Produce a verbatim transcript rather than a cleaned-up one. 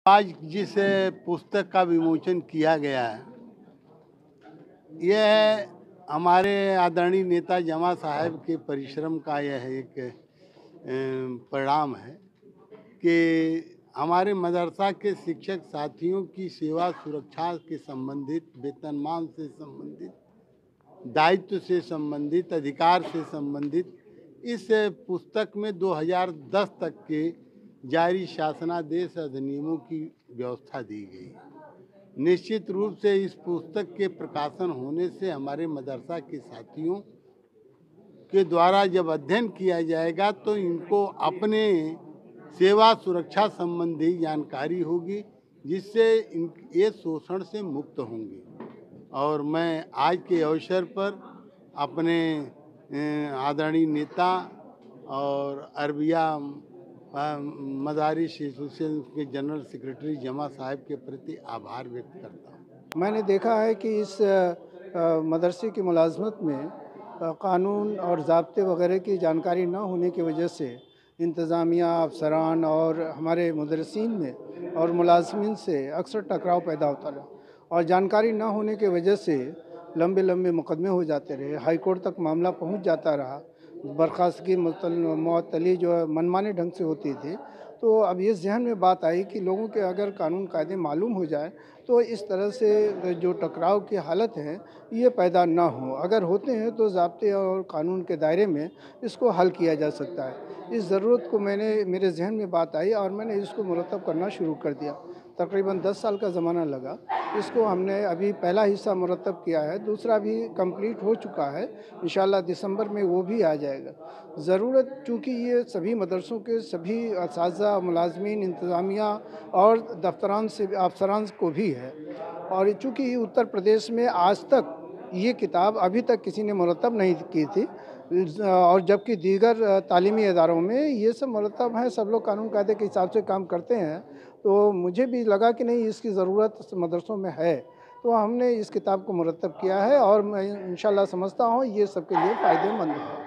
आज जिस पुस्तक का विमोचन किया गया है, यह हमारे आदरणीय नेता जमा साहब के परिश्रम का यह एक परिणाम है कि हमारे मदरसा के शिक्षक साथियों की सेवा सुरक्षा के संबंधित, वेतनमान से संबंधित, दायित्व से संबंधित, अधिकार से संबंधित इस पुस्तक में दो हज़ार दस तक के जारी शासनादेश अधिनियमों की व्यवस्था दी गई। निश्चित रूप से इस पुस्तक के प्रकाशन होने से हमारे मदरसा के साथियों के द्वारा जब अध्ययन किया जाएगा तो इनको अपने सेवा सुरक्षा संबंधी जानकारी होगी, जिससे इन ये शोषण से मुक्त होंगे। और मैं आज के अवसर पर अपने आदरणीय नेता और अरबिया मदारिस एसोसिएशन के जनरल सेक्रेटरी जमा साहब के प्रति आभार व्यक्त करता हूँ। मैंने देखा है कि इस मदरसे की मुलाजमत में कानून और ज़ाब्ते वगैरह की जानकारी न होने की वजह से इंतज़ामिया, अफसरान और हमारे मुदरसिन में और मुलाजमिन से अक्सर टकराव पैदा होता रहा और जानकारी न होने की वजह से लंबे लंबे मुकदमे हो जाते रहे। हाई कोर्ट तक मामला पहुंच जाता रहा। बर्खास्तगी मुअत्तली जो मनमाने ढंग से होती थी। तो अब ये जहन में बात आई कि लोगों के अगर कानून कायदे मालूम हो जाए तो इस तरह से जो टकराव की हालत है ये पैदा ना हो। अगर होते हैं तो ज़ाब्ते और कानून के दायरे में इसको हल किया जा सकता है। इस ज़रूरत को मैंने मेरे जहन में बात आई और मैंने इसको मुरतब करना शुरू कर दिया। तकरीबन दस साल का ज़माना लगा। इसको हमने अभी पहला हिस्सा मुरतब किया है, दूसरा भी कंप्लीट हो चुका है। इंशाल्लाह दिसंबर में वो भी आ जाएगा। ज़रूरत चूँकि ये सभी मदरसों के सभी असातिज़ा, मुलाजमीन, इंतज़ामिया और दफ्तरान से अफसरान को भी है। और चूँकि उत्तर प्रदेश में आज तक ये किताब अभी तक किसी ने मुरतब नहीं की थी और जबकि दीगर तालीमी इदारों में ये सब मुरतब हैं, सब लोग कानून कायदे के हिसाब से काम करते हैं। तो मुझे भी लगा कि नहीं, इसकी ज़रूरत मदरसों में है, तो हमने इस किताब को मुरतब किया है और मैं इंशाल्लाह समझता हूँ ये सबके लिए फ़ायदेमंद है।